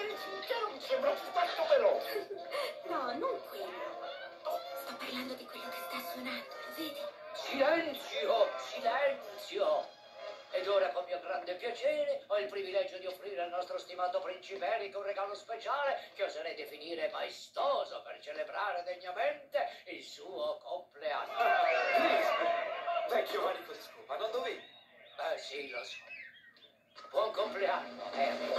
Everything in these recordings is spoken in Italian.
per il cimitero mi sembra piuttosto veloce. No, non quello. Sto parlando di quello che sta suonando, lo vedi? Silenzio, silenzio! Ed ora con mio grande piacere ho il privilegio di offrire al nostro stimato principe Eric un regalo speciale che oserei definire maestoso per celebrare degnamente il suo compleanno. Vecchio manico di scopa, non dovevi. Sì, lo so. Buon compleanno, Eric.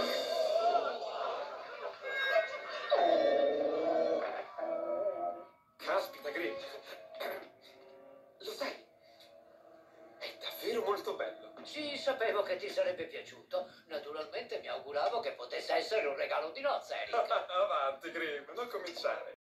Caspita, Green. Lo sai, è davvero molto bello. Sì, sapevo che ti sarebbe piaciuto. Naturalmente mi auguravo che potesse essere un regalo di nozze, Eric. Avanti, Grim, non cominciare.